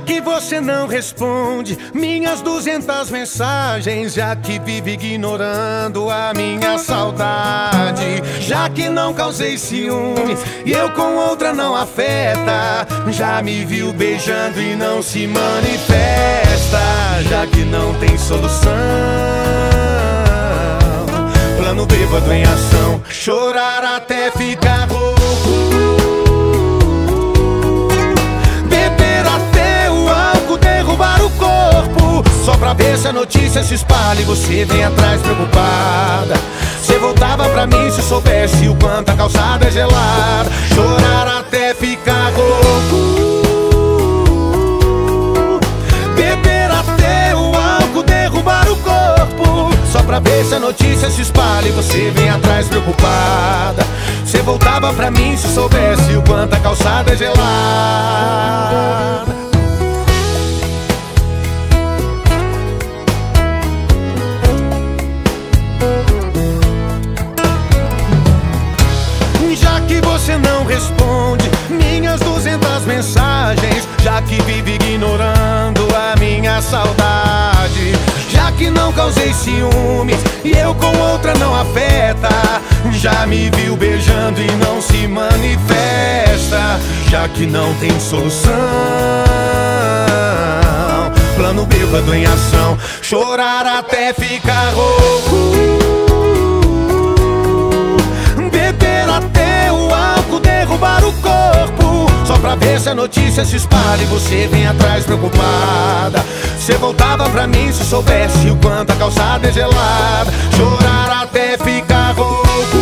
que você não responde minhas 200 mensagens, já que vive ignorando a minha saudade, já que não causei ciúmes e eu com outra não afeta, já me viu beijando e não se manifesta, já que não tem solução, plano bêbado em ação, chorar até ficar rouco, derrubar o corpo, só pra ver se a notícia se espalha e você vem atrás preocupada. Você voltava pra mim se soubesse o quanto a calçada é gelada, chorar até ficar rouco, beber até o álcool derrubar o corpo, só pra ver se a notícia se espalha e você vem atrás preocupada. Você voltava pra mim se soubesse o quanto a calçada é gelada. Já que você não responde minhas 200 mensagens, já que vive ignorando a minha saudade, já que não causei ciúmes e eu com outra não afeta, já me viu beijando e não se manifesta, já que não tem solução, plano bêbado em ação, chorar até ficar rouco, derrubar o corpo, só pra ver se a notícia se espalha e você vem atrás preocupada. Você voltava pra mim se soubesse o quanto a calçada é gelada, chorar até ficar rouco,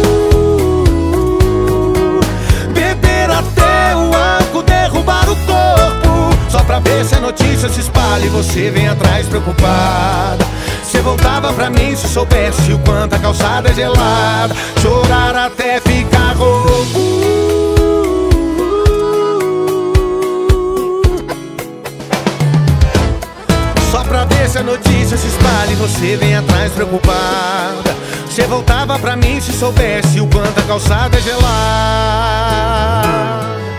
beber até o álcool derrubar o corpo, só pra ver se a notícia se espalha e você vem atrás preocupada. Você voltava pra mim se soubesse o quanto a calçada é gelada, chorar até ficar rouco, só pra ver se a notícia se espalha e você vem atrás preocupada. Você voltava pra mim se soubesse o quanto a calçada é gelada.